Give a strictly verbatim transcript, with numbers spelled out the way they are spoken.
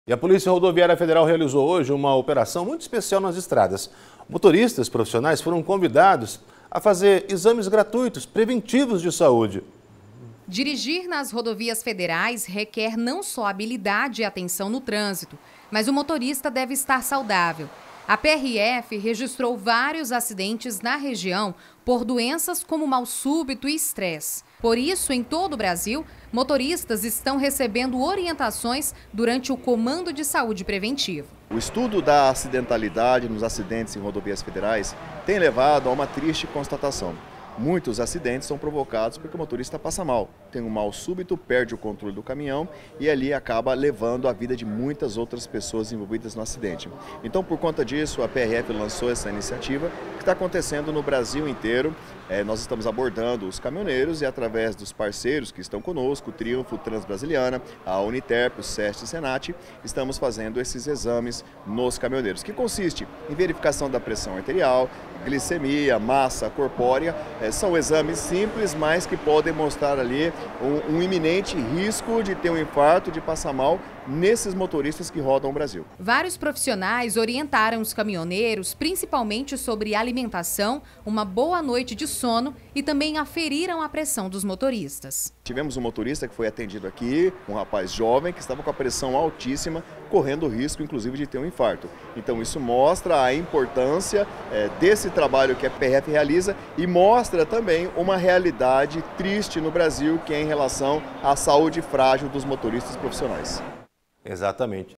E a Polícia Rodoviária Federal realizou hoje uma operação muito especial nas estradas. Motoristas profissionais foram convidados a fazer exames gratuitos, preventivos de saúde. Dirigir nas rodovias federais requer não só habilidade e atenção no trânsito, mas o motorista deve estar saudável. A P R F registrou vários acidentes na região por doenças como mal súbito e estresse. Por isso, em todo o Brasil, motoristas estão recebendo orientações durante o Comando de Saúde Preventivo. O estudo da acidentalidade nos acidentes em rodovias federais tem levado a uma triste constatação. Muitos acidentes são provocados porque o motorista passa mal, tem um mal súbito, perde o controle do caminhão e ali acaba levando a vida de muitas outras pessoas envolvidas no acidente. Então, por conta disso, a P R F lançou essa iniciativa que está acontecendo no Brasil inteiro. É, nós estamos abordando os caminhoneiros e através dos parceiros que estão conosco, o Triunfo Transbrasiliana, a Uniterp, o SEST e o Senat, estamos fazendo esses exames nos caminhoneiros, que consiste em verificação da pressão arterial, glicemia, massa corpórea. É, são exames simples, mas que podem mostrar ali um, um iminente risco de ter um infarto, de passar mal nesses motoristas que rodam o Brasil. Vários profissionais orientaram os caminhoneiros, principalmente sobre alimentação, uma boa noite de sono e também aferiram a pressão dos motoristas. Tivemos um motorista que foi atendido aqui, um rapaz jovem que estava com a pressão altíssima, correndo o risco inclusive de ter um infarto. Então isso mostra a importância é, desse trabalho que a P R F realiza e mostra também uma realidade triste no Brasil, que é em relação à saúde frágil dos motoristas profissionais. Exatamente.